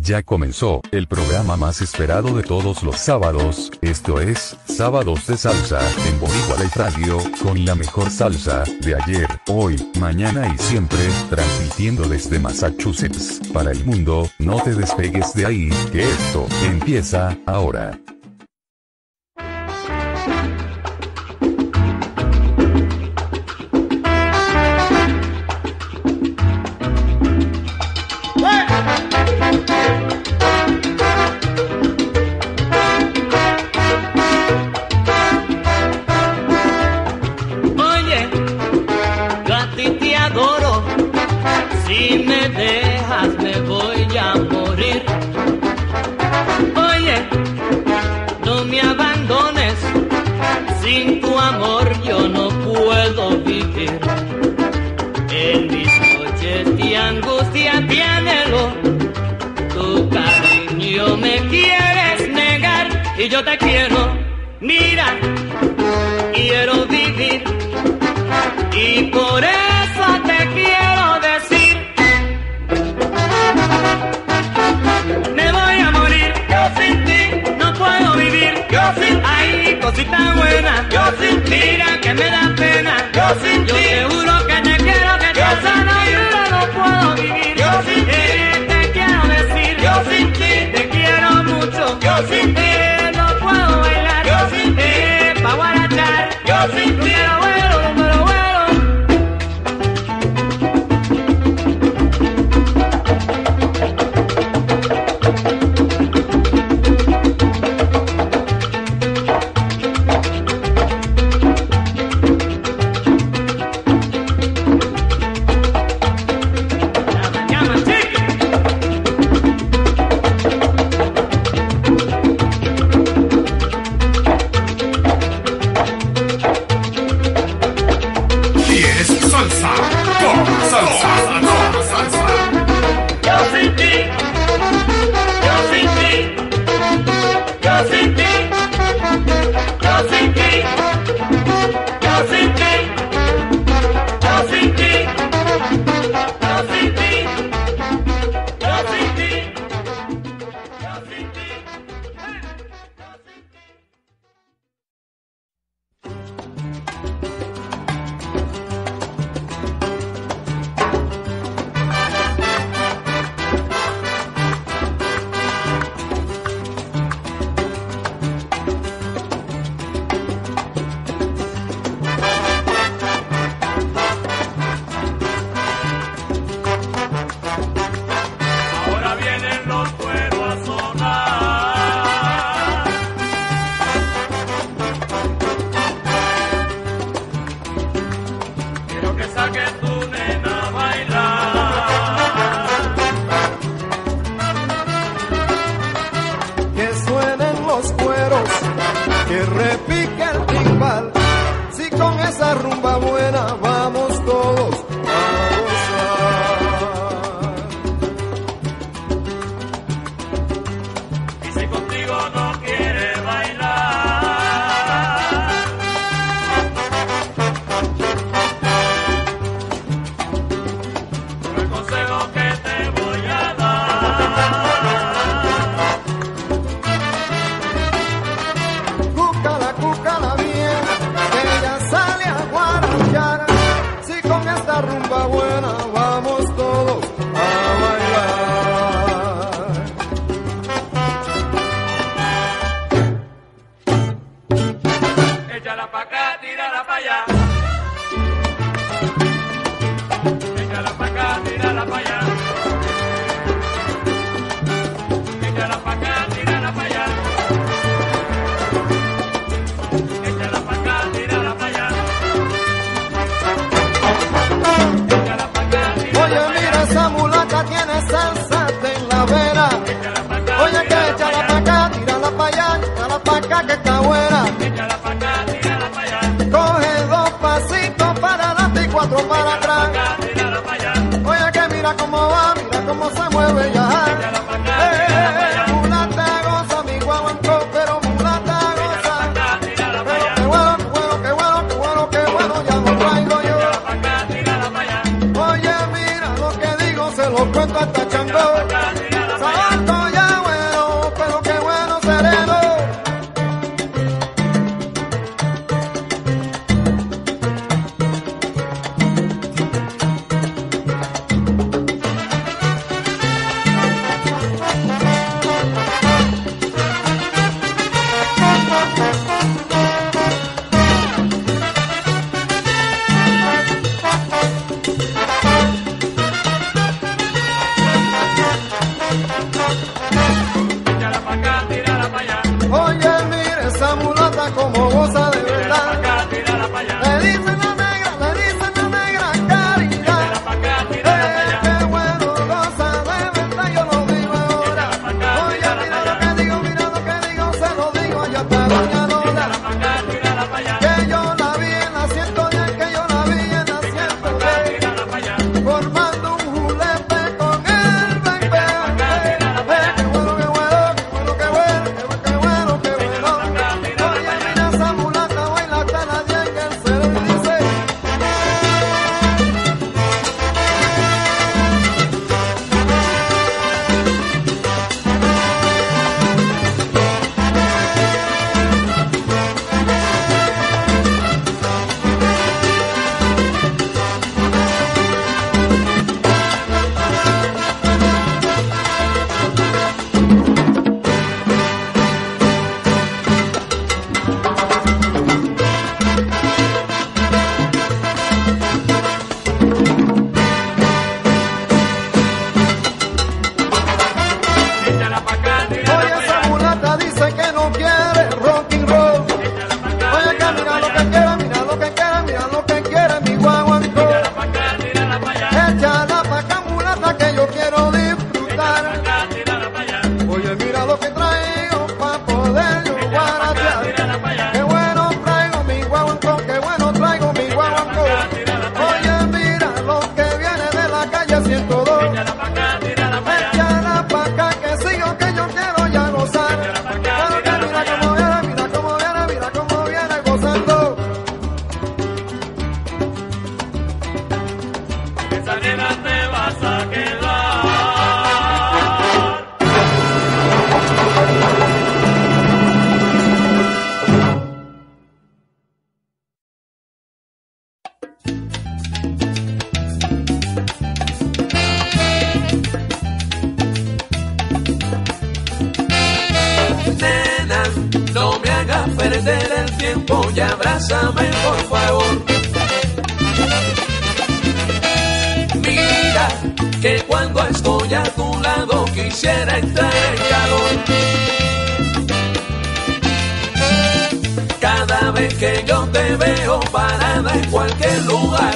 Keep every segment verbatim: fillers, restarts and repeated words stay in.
Ya comenzó, el programa más esperado de todos los sábados, esto es, Sábados de Salsa, en Boricua Life Radio, con la mejor salsa, de ayer, hoy, mañana y siempre, transmitiendo desde Massachusetts, para el mundo. No te despegues de ahí, que esto, empieza, ahora. Si me dejas me voy a morir. Oye, no me abandones, sin tu amor yo no puedo vivir. En mis noches de angustia tiénelo, tu cariño me quieres negar y yo te quiero, mira, quiero vivir y por eso te quiero decir. Me voy a morir, yo sin ti no puedo vivir, yo sin ti. Ay, cosita buena, yo sin ti. Mira que me da pena, yo sin ti. Yo te juro que te quiero, que te sano y yo no puedo vivir, yo sin ti. Eh, te quiero decir, yo sin ti. Te quiero mucho, yo sin ti. Eh, no puedo bailar, yo sin ti. Eh, pa' guarachar, yo sin ti. Número bueno, número bueno. Cuento hasta Chango, Sabato perder el tiempo y abrázame por favor. Mira que cuando estoy a tu lado quisiera entrar en calor. Cada vez que yo te veo parada en cualquier lugar,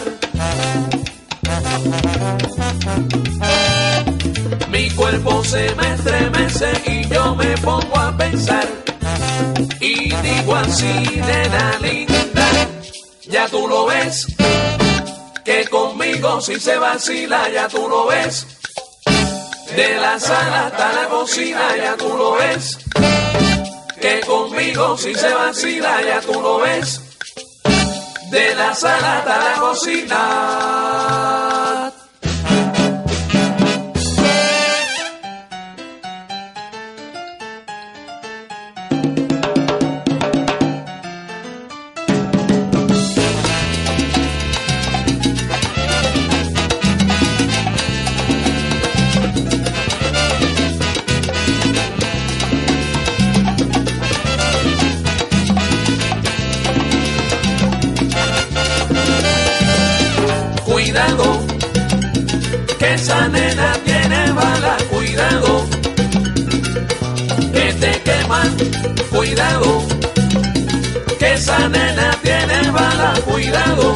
mi cuerpo se me estremece y yo me pongo a pensar y digo así, nena linda, ya tú lo ves, que conmigo si se vacila, ya tú lo ves, de la sala hasta la cocina, ya tú lo ves, que conmigo si se vacila, ya tú lo ves, de la sala hasta la cocina. Cuidado, que esa nena tiene bala, cuidado, que te queman, cuidado, que esa nena tiene bala, cuidado,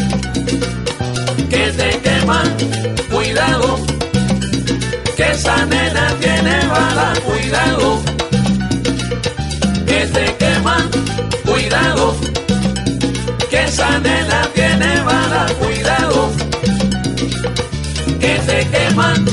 que te queman, cuidado, que esa nena tiene bala, cuidado, que te queman, cuidado, que esa nena tiene bala, cuidado, que te queman.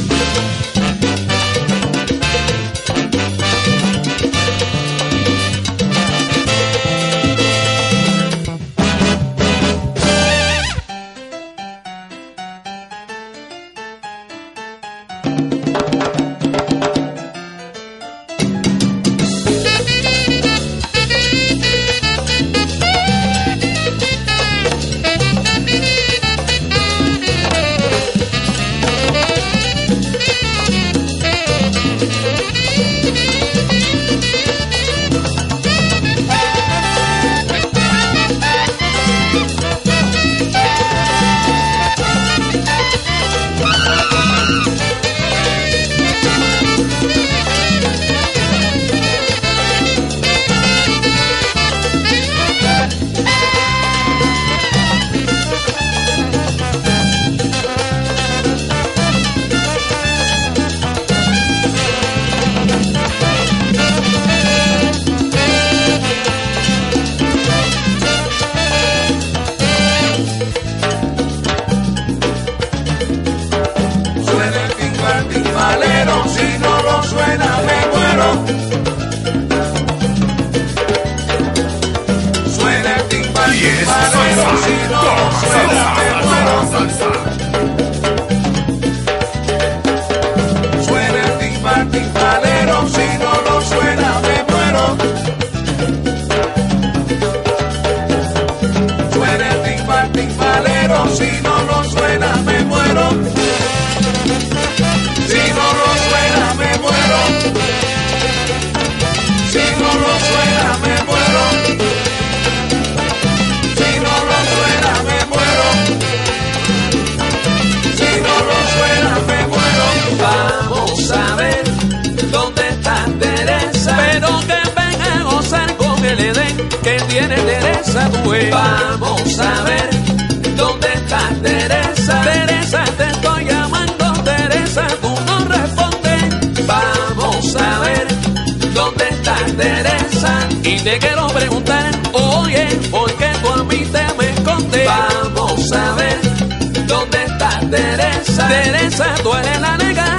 Vamos a ver dónde está Teresa. Teresa, te estoy llamando, Teresa, tú no respondes. Vamos a ver dónde está Teresa. Y te quiero preguntar, oye, ¿por qué tú a mí te me escondes? Vamos a ver dónde está Teresa. Teresa, tú eres la nega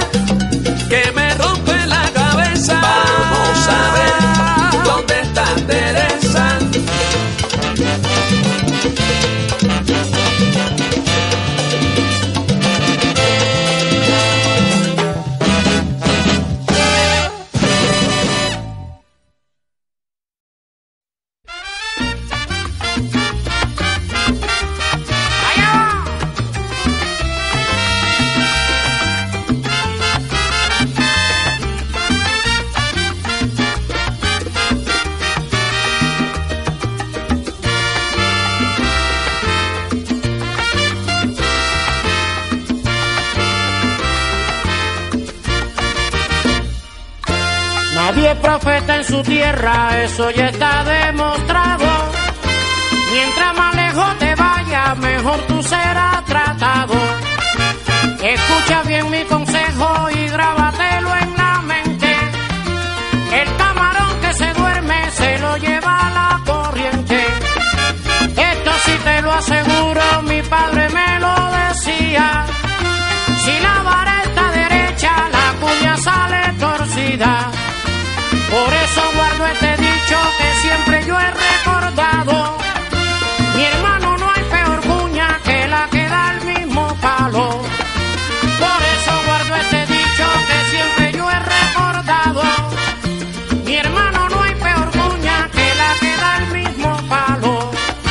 que me rompe la cabeza. Vamos a ver dónde está Teresa. Nadie es profeta en su tierra, eso ya está demostrado. Mientras más lejos te vayas, mejor tú serás tratado. Escucha bien mi consejo y grábatelo en la mente. El camarón que se duerme se lo lleva la corriente. Esto sí te lo aseguro, mi padre me lo decía. Si la vara está derecha, la cuña sale torcida. Por eso guardo este dicho que siempre yo he recordado. Mi hermano, no hay peor cuña que la que da el mismo palo. Por eso guardo este dicho que siempre yo he recordado. Mi hermano, no hay peor cuña que la que da el mismo palo.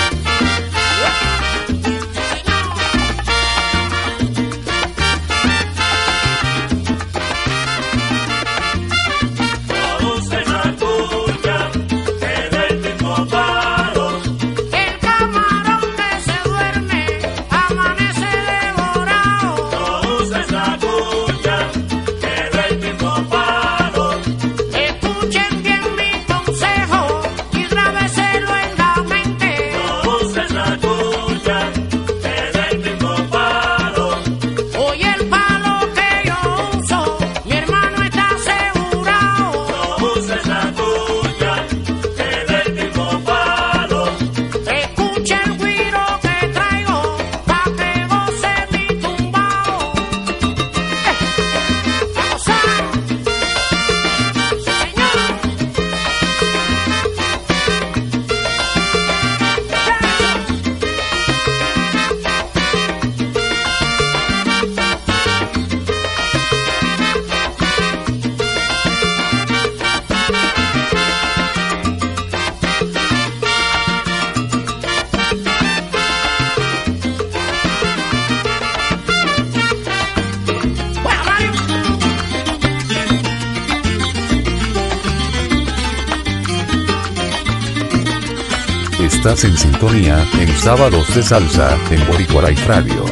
Estás en sintonía, en Sábados de Salsa, en Boricua Life Radio.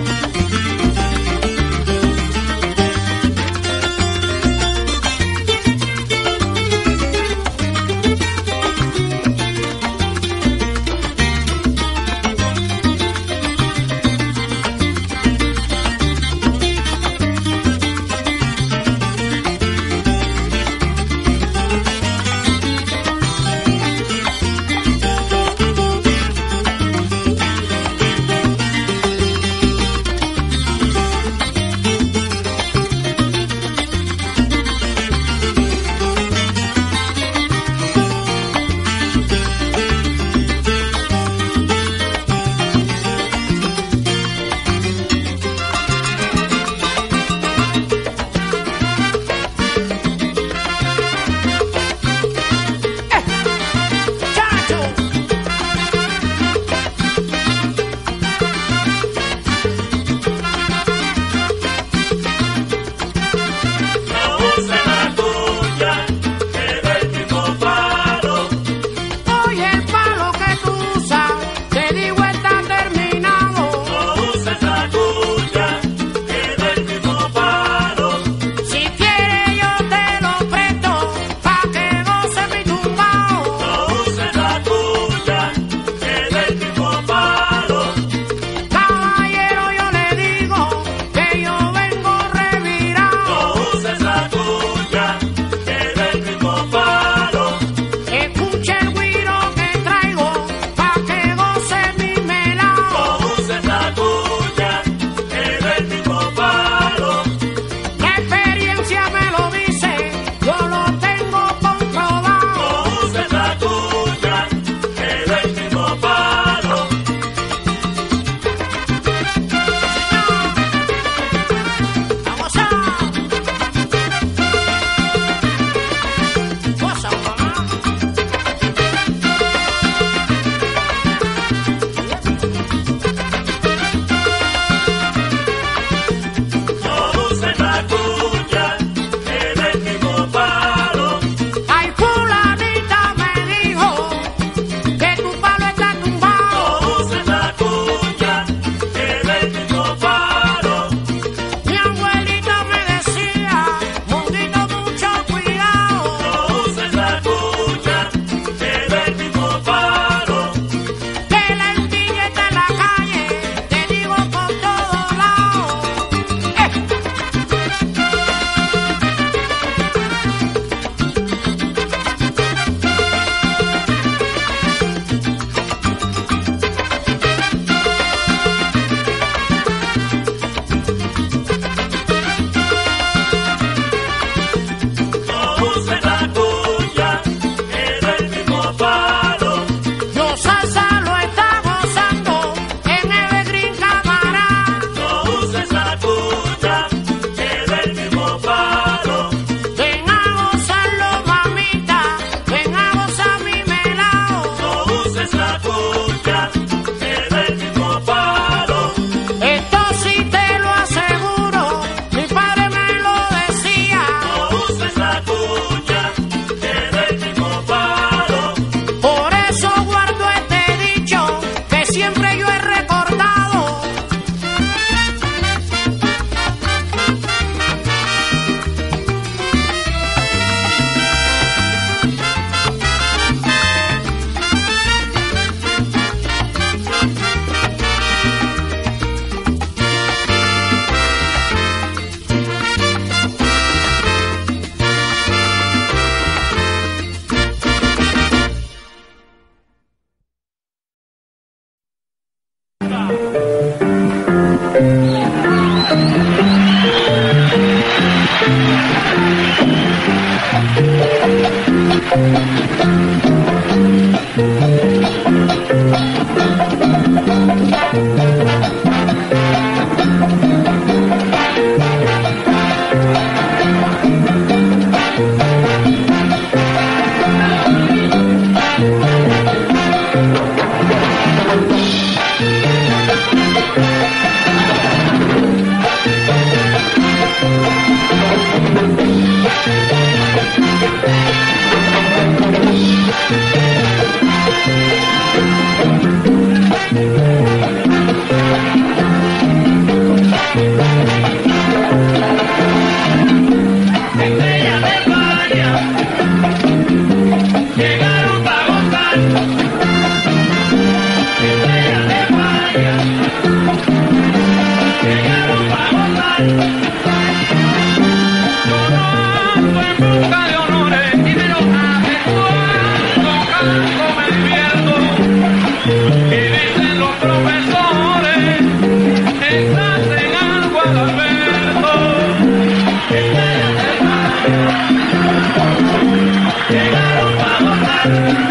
Llegaron pa' gozar.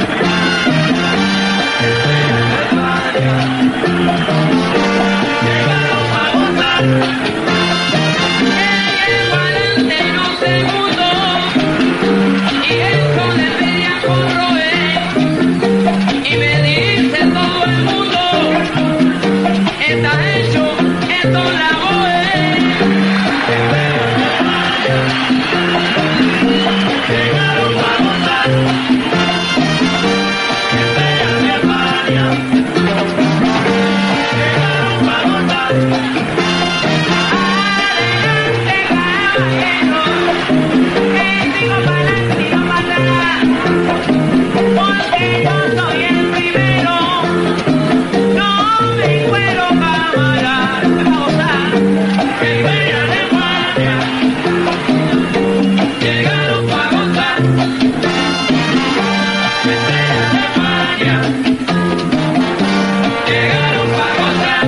Llegaron pa' gozar. Llego adelante en un segundo y eso debería corroer. Y me dice todo el mundo, está hecho, esto la voy. Llegaron pa' gozar. Llegaron pa' gozar. Adelante, caballero, que sigo pa'lante y no para atrás, porque yo soy el primero. No me encuero camarada, pa' gozar. Que vean de guardia. Llegaron pa' gozar. Que vean de guardia. Llegaron pa' gozar.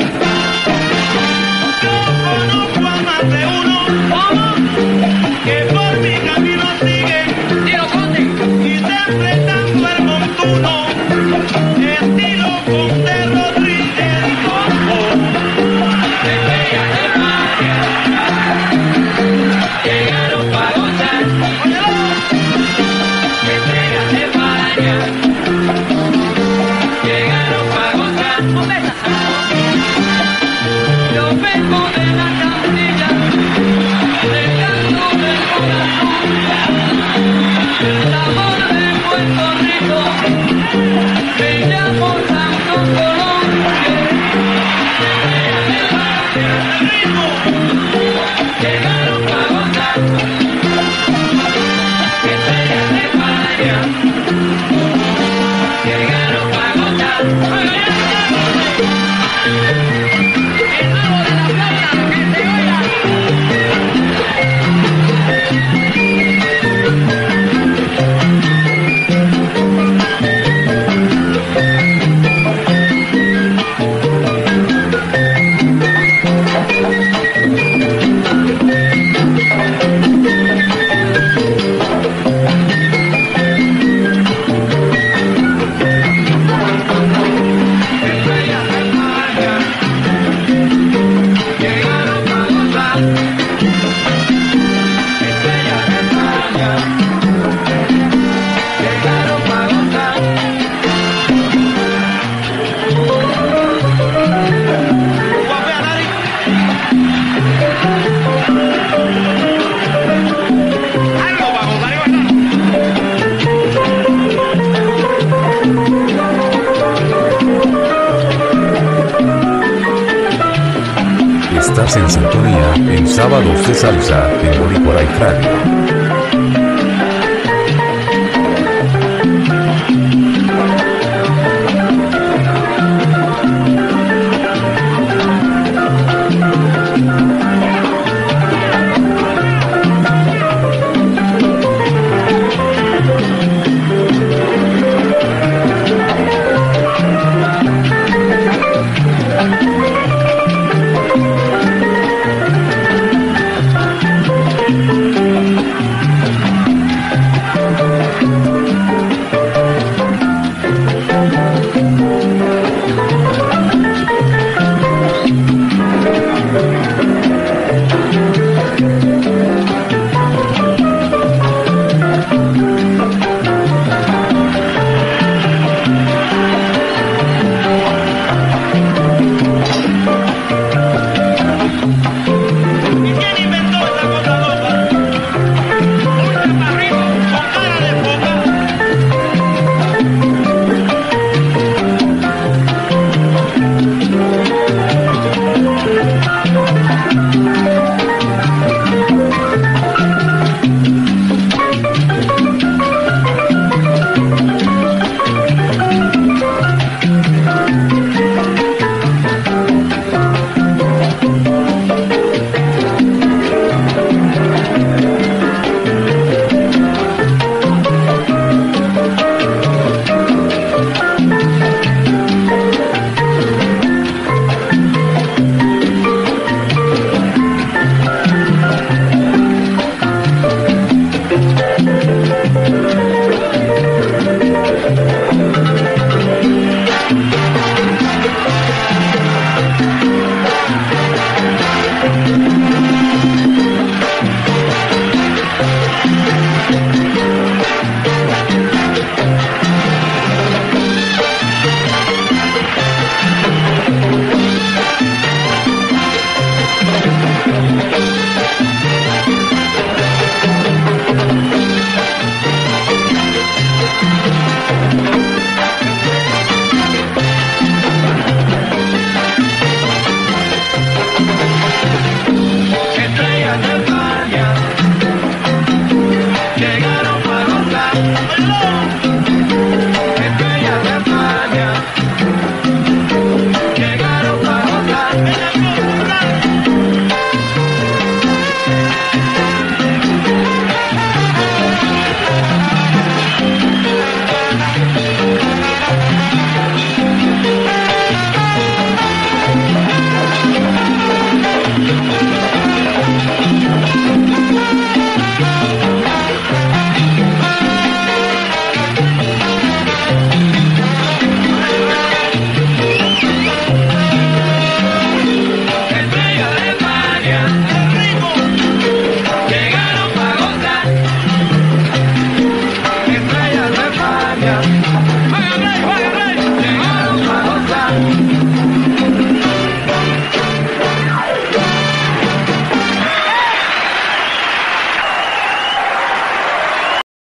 Yo conozco a más de uno, ¿cómo? Que por mi camino siguen, tiro conde, interpretando el montuno, estilo Conde Rodríguez Cojo. Que vean de guardia. Llegaron pa' gozar. Óyelo. Que vean de guardia. Llegaron pa' gozar. Un besazo. Yo vengo de la cantilla, del canto del corazón, el sabor de Puerto Rico, me llamo Santo Colón. Que vean de guardia. El ritmo. Llegaron pa' gozar. Que vean de guardia. Llegaron pa' gozar. El mago de la flauta, que se oiga. Llegaron pa' gozar. Estrellas de España. Llegaron pa' gozar. Guapea, Lari. Algo pa' gozar y bailar. Estás en sintonía, en Sábados de Salsa, en Boricua Life Radio.